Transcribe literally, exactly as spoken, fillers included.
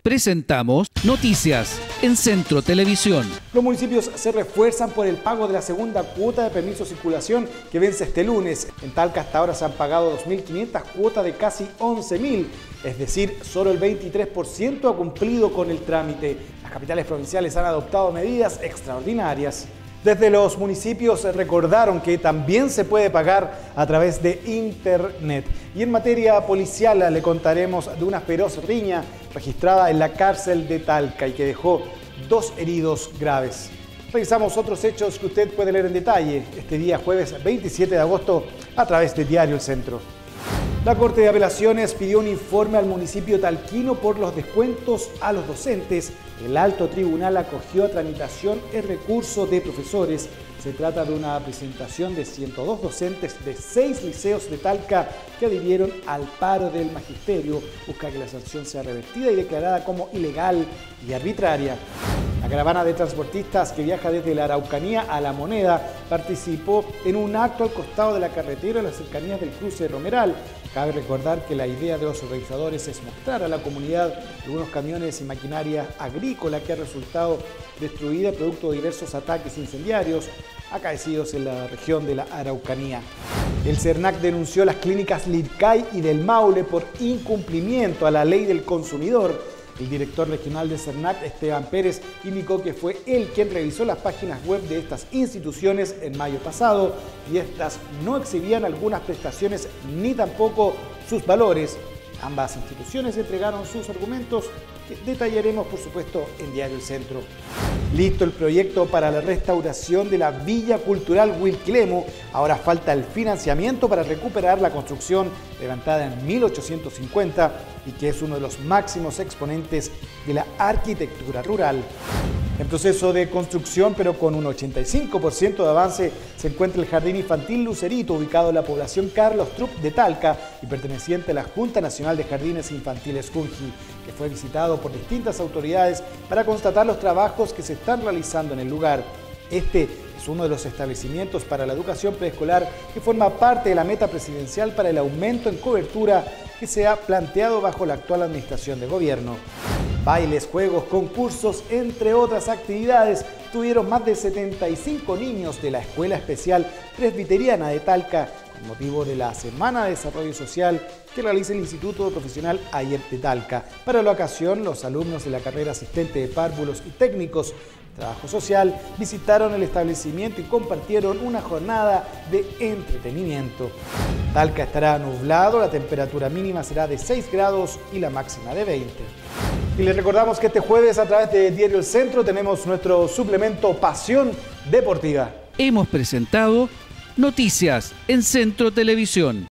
Presentamos Noticias en Centro Televisión. Los municipios se refuerzan por el pago de la segunda cuota de permiso de circulación que vence este lunes. En Talca hasta ahora se han pagado dos mil quinientas cuotas de casi once mil, es decir, solo el veintitrés por ciento ha cumplido con el trámite. Las capitales provinciales han adoptado medidas extraordinarias. Desde los municipios recordaron que también se puede pagar a través de internet. Y en materia policial le contaremos de una feroz riña registrada en la cárcel de Talca y que dejó dos heridos graves. Revisamos otros hechos que usted puede leer en detalle este día jueves veintisiete de agosto a través de Diario El Centro. La Corte de Apelaciones pidió un informe al municipio talquino por los descuentos a los docentes. El alto tribunal acogió a tramitación el recurso de profesores. Se trata de una presentación de ciento dos docentes de seis liceos de Talca que adhirieron al paro del magisterio. Busca que la sanción sea revertida y declarada como ilegal y arbitraria. La caravana de transportistas que viaja desde la Araucanía a La Moneda participó en un acto al costado de la carretera en las cercanías del cruce Romeral. Cabe recordar que la idea de los organizadores es mostrar a la comunidad algunos camiones y maquinaria agrícola que ha resultado destruida producto de diversos ataques incendiarios acaecidos en la región de la Araucanía. El CERNAC denunció las clínicas Lidcay y del Maule por incumplimiento a la ley del consumidor. El director regional de CERNAC, Esteban Pérez, indicó que fue él quien revisó las páginas web de estas instituciones en mayo pasado y estas no exhibían algunas prestaciones ni tampoco sus valores. Ambas instituciones entregaron sus argumentos que detallaremos, por supuesto, en Diario El Centro. Listo el proyecto para la restauración de la Villa Cultural Wilquilemo. Ahora falta el financiamiento para recuperar la construcción levantada en mil ochocientos cincuenta y que es uno de los máximos exponentes de la arquitectura rural. En proceso de construcción, pero con un ochenta y cinco por ciento de avance, se encuentra el Jardín Infantil Lucerito, ubicado en la población Carlos Trup de Talca y perteneciente a la Junta Nacional de Jardines Infantiles Junji, que fue visitado por distintas autoridades para constatar los trabajos que se están realizando en el lugar. Este es uno de los establecimientos para la educación preescolar que forma parte de la meta presidencial para el aumento en cobertura que se ha planteado bajo la actual administración de gobierno. Bailes, juegos, concursos, entre otras actividades, tuvieron más de setenta y cinco niños de la Escuela Especial Presbiteriana de Talca con motivo de la Semana de Desarrollo Social que realiza el Instituto Profesional Ayer de Talca. Para la ocasión, los alumnos de la carrera asistente de párvulos y técnicos de trabajo social visitaron el establecimiento y compartieron una jornada de entretenimiento. Talca estará nublado, la temperatura mínima será de seis grados y la máxima de veinte. Y les recordamos que este jueves a través de Diario El Centro tenemos nuestro suplemento Pasión Deportiva. Hemos presentado Noticias en Centro Televisión.